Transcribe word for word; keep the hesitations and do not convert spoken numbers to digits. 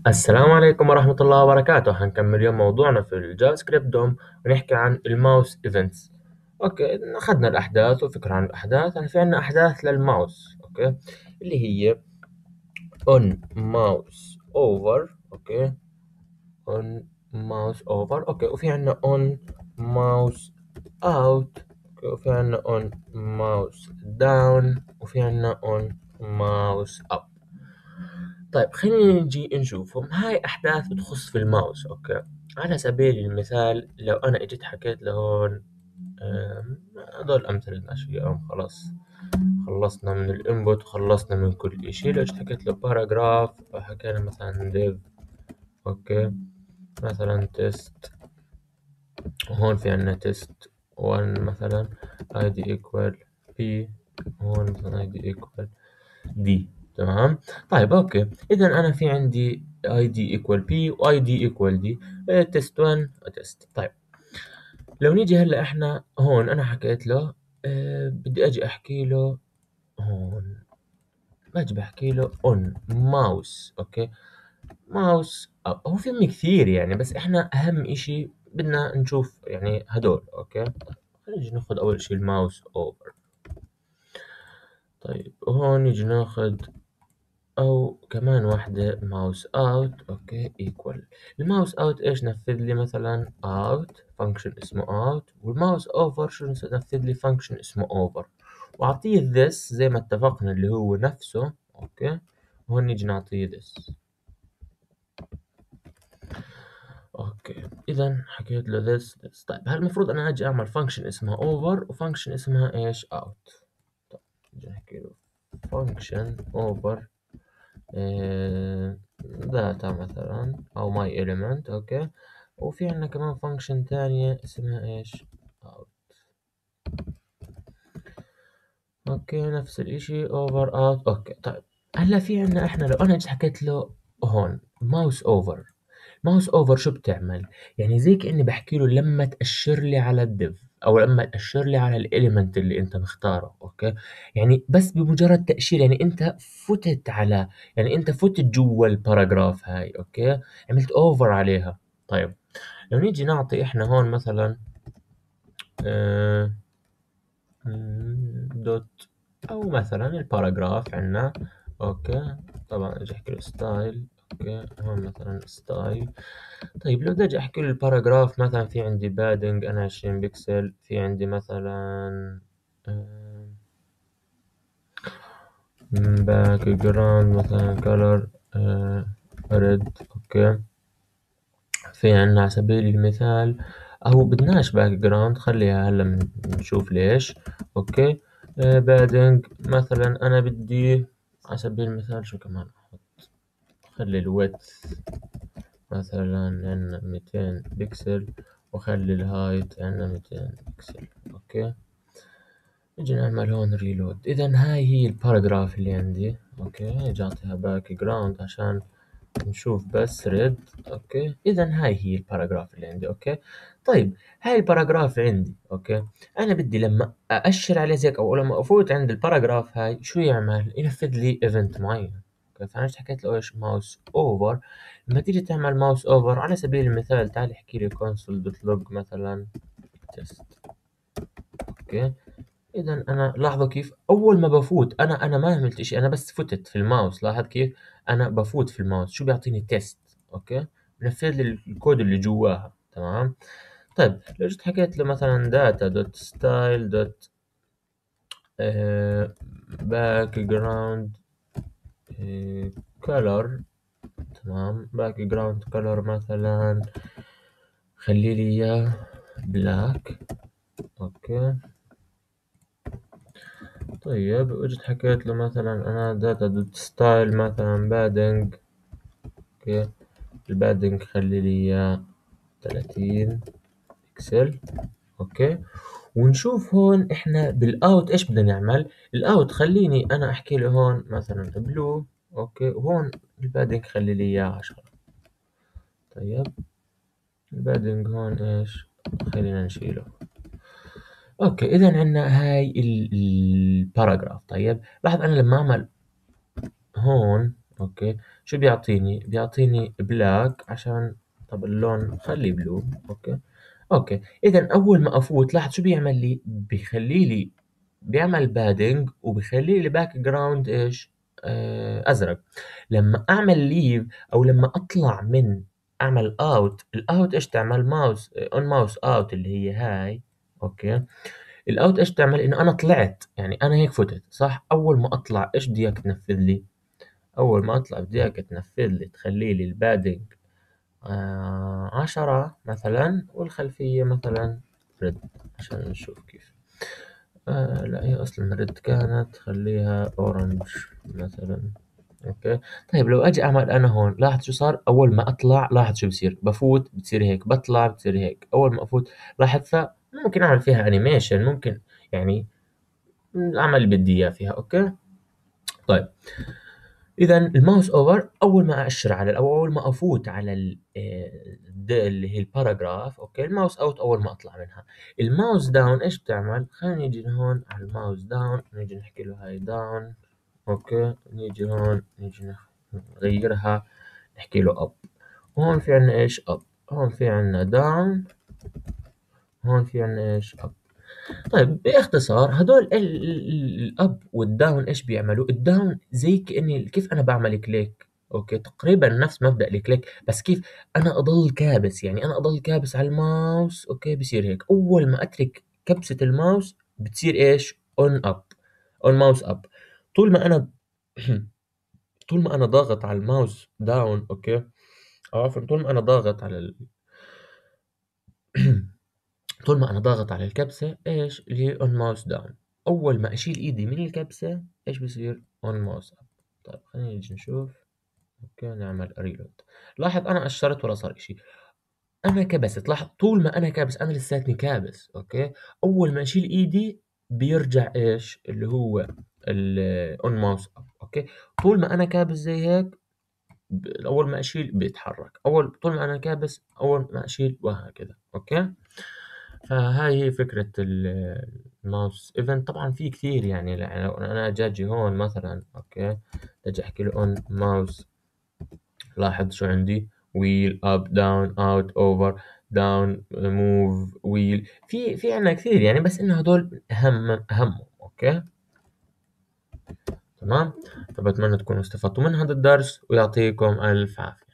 السلام عليكم ورحمة الله وبركاته. هنكمل اليوم موضوعنا في الجافا سكريبت دوم ونحكي عن الماوس ايفنتس. اوكي، اخذنا الاحداث وفكرة عن الاحداث. هلا في عنا احداث للماوس، اوكي، اللي هي on mouse over. اوكي، on mouse over. اوكي، وفي عنا on mouse out. اوكي، وفي عنا on mouse down، وفي عنا on mouse up. طيب خلينا نجي نشوفهم. هاي أحداث بتخص في الماوس. أوكي، على سبيل المثال لو أنا إجيت حكيت لهون، أم، هذول أمثلة أشياء. خلاص خلصنا من الانبوت وخلصنا من كل إشي. لو إجيت حكيت له باراجراف، حكينا مثلا ديف. أوكي، مثلا تيست، وهون في عنا تيست واحد مثلا id equal p، هون مثلا id equal d. تمام. طيب اوكي، اذا انا في عندي id equal p و id equal d، تيست واحد تيست. طيب لو نيجي هلا احنا هون، انا حكيت له أه بدي اجي احكي له هون، باجي بحكي له on mouse. اوكي، ماوس هو في كثير يعني، بس احنا اهم اشي بدنا نشوف يعني هدول. اوكي، خلينا نجي ناخذ اول اشي الماوس اوفر. طيب وهون نيجي ناخذ او كمان واحدة ماوس اوت. اوكي، ايكوال الماوس اوت ايش نفذ لي؟ مثلا اوت فانكشن اسمه اوت، والماوس اوفر شو نفذ لي؟ فانكشن اسمه اوفر، واعطيه this زي ما اتفقنا اللي هو نفسه. اوكي، وهون نيجي نعطيه this. اوكي، اذا حكيت له this this. طيب هل المفروض انا اجي اعمل فانكشن اسمها اوفر وفانكشن اسمها ايش؟ اوت. طيب نجي نحكي له فانكشن اوفر داتا مثلا او ماي element. اوكي، وفي عندنا كمان فانكشن تانية اسمها ايش؟ out. اوكي، نفس الاشي over out. اوكي طيب هلا في عندنا احنا لو انا جيت حكيت له هون ماوس اوفر، ماوس اوفر شو بتعمل؟ يعني زي كأني بحكي له لما تأشر لي على الديف او لما تأشر لي على الاليمنت اللي انت مختاره. اوكي، يعني بس بمجرد تأشير، يعني انت فتت على، يعني انت فتت جوا الباراجراف هاي. اوكي، عملت اوفر عليها. طيب لو نيجي نعطي احنا هون مثلا آه دوت، او مثلا الباراجراف عندنا. اوكي، طبعا اجي احكي له ستايل. اوكي، هون مثلا ستايل. طيب لو بدي اجي احكي له الباراجراف، مثلا في عندي بادنج انا عشرين بكسل، في عندي مثلا باك جراوند مثلا كلر ريد. اوكي، في عنا على سبيل المثال، او بدناش باك جراوند، خليها هلا من- نشوف ليش. اوكي، بادنج مثلا انا بدي على سبيل المثال شو كمان احط؟ خلي الويدث مثلا عندنا ميتين بكسل، وخلي الهايت عندنا ميتين بكسل. اوكي، نجي نعمل هون ريلود. اذا هاي هي الباراجراف اللي عندي. اوكي، نجي اعطيها باك جراوند عشان نشوف بس ريد. اوكي، اذا هاي هي الباراجراف اللي عندي. اوكي، طيب هاي الباراجراف عندي. اوكي، انا بدي لما ااشر عليه زيك او لما افوت عند الباراجراف هاي شو يعمل؟ ينفذ لي ايفنت معين. اوكي، فانا إيش حكيت له ايش؟ ماوس اوفر. لما تيجي تعمل ماوس اوفر على سبيل المثال، تعال احكي لي كونسول دوت لوج مثلا تيست. اوكي، اذا انا لاحظوا كيف اول ما بفوت انا انا ما عملت اشي، انا بس فتت في الماوس. لاحظ كيف انا بفوت في الماوس شو بيعطيني؟ تيست. اوكي، بنفذ لي الكود اللي جواها. تمام. طيب لو جيت حكيت له مثلا داتا دوت ستايل دوت باك جراوند كلر. تمام، باك جراوند كلر مثلا خلي لي اياه بلاك. اوكي، طيب وجيت حكيت له مثلا انا داتا دوت ستايل مثلا بادنج. اوكي، البادنج خلي لي اياه ثلاثين بكسل. اوكي، ونشوف هون احنا بالاوت ايش بدنا نعمل. الاوت خليني انا احكي له هون مثلا بلو. اوكي، وهون البادنج خلي لي اياه عشرة. طيب البادنج هون ايش؟ خلينا نشيله. اوكي، اذا عندنا هاي ال- الباراجراف. طيب لاحظ انا لما اعمل هون اوكي، شو بيعطيني؟ بيعطيني بلاك عشان، طب اللون خليه بلو. اوكي اوكي، اذا اول ما افوت لاحظ شو بيعمل لي؟ بيخلي لي، بيعمل بادنج وبيخلي لي باك جراوند ايش؟ آه ازرق. لما اعمل ليف او لما اطلع من، اعمل اوت، الاوت ايش تعمل؟ ماوس اون ماوس اوت اللي هي هاي. اوكي، الاوت ايش تعمل؟ انه انا طلعت، يعني انا هيك فتت صح. اول ما اطلع ايش بدي اياك تنفذ لي؟ اول ما اطلع بدي اياك تنفذ لي، تخلي لي البادنج آه عشرة مثلا، والخلفية مثلا ريد، عشان نشوف كيف. آه لا، هي أصلا ريد كانت، خليها أورنج مثلا. أوكي، طيب لو أجي أعمل أنا هون، لاحظ شو صار؟ أول ما أطلع لاحظ شو بصير؟ بفوت بتصير هيك، بطلع بتصير هيك، أول ما أفوت لاحظ. فممكن أعمل فيها أنيميشن، ممكن يعني أعمل اللي بدي إياه فيها. أوكي طيب، إذا الماوس أوفر أول ما أأشر على، أو أول ما أفوت على ال آه، د- اللي هي الباراجراف. أوكي، الماوس أوت أول ما أطلع منها. الماوس داون إيش بتعمل؟ خلينا نيجي هون على الماوس داون، نيجي نحكي له هاي داون. أوكي، نيجي هون نيجي نخ- نغيرها، نحكي له أب. هون في عنا إيش؟ أب. هون في عنا داون. هون في عنا إيش؟ أب. طيب باختصار هدول ال- ال- ال- الاب والداون ايش بيعملوا؟ الداون زي كاني، كيف انا بعمل كليك. اوكي، تقريبا نفس مبدأ الكليك، بس كيف؟ انا اضل كابس، يعني انا اضل كابس على الماوس. اوكي، بصير هيك. اول ما اترك كبسة الماوس بتصير ايش؟ اون اب، اون ماوس اب. طول ما انا طول ما انا ضاغط على الماوس داون. اوكي، او عفوا طول ما انا ضاغط على ال... طول ما انا ضاغط على الكبسة ايش اللي هي اون ماوس داون، اول ما اشيل ايدي من الكبسة ايش بصير؟ اون ماوس اب. طيب خلينا نيجي نشوف. اوكي، نعمل ريلود. لاحظ انا اشرت ولا صار اشي، انا كبست. لاحظ طول ما انا كابس، انا لساتني كابس. اوكي، اول ما اشيل ايدي بيرجع ايش اللي هو الاون ماوس اب. اوكي، طول ما انا كابس زي هيك، ب- اول ما اشيل بيتحرك، اول طول ما انا كابس اول ما اشيل، وهكذا. اوكي، فهاي هي فكرة ال- الماوس ايفنت. طبعا في كثير، يعني يعني لو انا اجي أجي هون مثلا. اوكي، اجي احكي له اون ماوس، لاحظ شو عندي؟ ويل اب داون اوت اوفر داون موف ويل. في في عنا كثير يعني، بس انه هدول اهم اهمهم. اوكي تمام. فبتمنى تكونوا استفدتوا من هذا الدرس، ويعطيكم الف عافية.